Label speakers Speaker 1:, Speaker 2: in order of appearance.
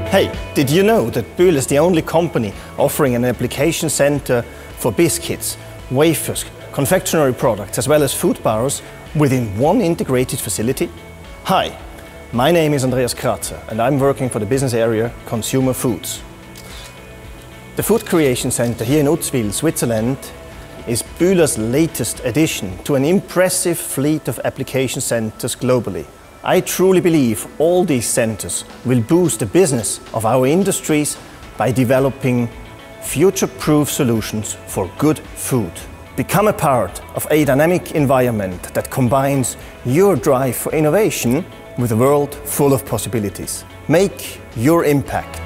Speaker 1: Hey, did you know that Bühler is the only company offering an application center for biscuits, wafers, confectionery products as well as food bars within one integrated facility? Hi, my name is Andreas Kratzer and I'm working for the business area Consumer Foods. The Food Creation Center here in Uzwil, Switzerland is Bühler's latest addition to an impressive fleet of application centers globally. I truly believe all these centers will boost the business of our industries by developing future-proof solutions for good food. Become a part of a dynamic environment that combines your drive for innovation with a world full of possibilities. Make your impact.